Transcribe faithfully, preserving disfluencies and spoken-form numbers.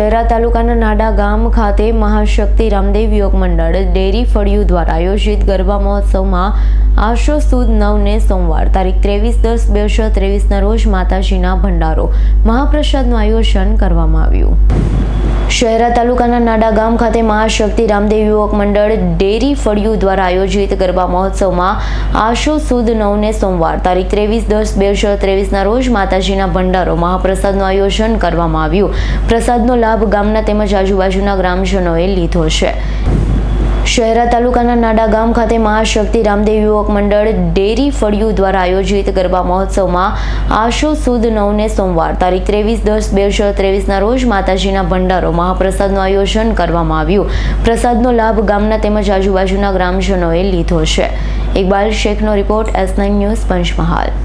શહેરા તાલુકાના નાડા ગામ ખાતે મહાશક્તિ રામદેવ યોગ મંડળ ડેરી ફળિયું દ્વારા આયોજિત ગરબા મહોત્સવમાં આશો સુદ નવને સોમવાર તારીખ ત્રેવીસ દસ બે હજાર ત્રેવીસના રોજ માતાજીના ભંડારો મહાપ્રસાદનું આયોજન કરવામાં આવ્યું। શહેરા તાલુકાના નાડા ગામ ખાતે મહાશક્તિ રામદેવ યુવક મંડળ ડેરી ફળિયું દ્વારા આયોજિત ગરબા મહોત્સવમાં આશો સુદ નવને સોમવાર તારીખ ત્રેવીસ દસ બે હજાર ત્રેવીસના રોજ માતાજીના ભંડારો મહાપ્રસાદનું આયોજન કરવામાં આવ્યું। પ્રસાદનો લાભ ગામના તેમજ આજુબાજુના ગ્રામજનોએ લીધો છે। શહેરા તાલુકાના નાડા ગામ ખાતે મહાશક્તિ રામદેવ યુવક મંડળ ડેરી ફળિયું દ્વારા આયોજિત ગરબા મહોત્સવમાં આશો સુદ નવને સોમવાર તારીખ ત્રેવીસ દસ બે હજાર ત્રેવીસના રોજ માતાજીના ભંડારો મહાપ્રસાદનું આયોજન કરવામાં આવ્યું। પ્રસાદનો લાભ ગામના તેમજ આજુબાજુના ગ્રામજનોએ લીધો છે। ઇકબાલ શેખનો report, S nine news, Panchmahal.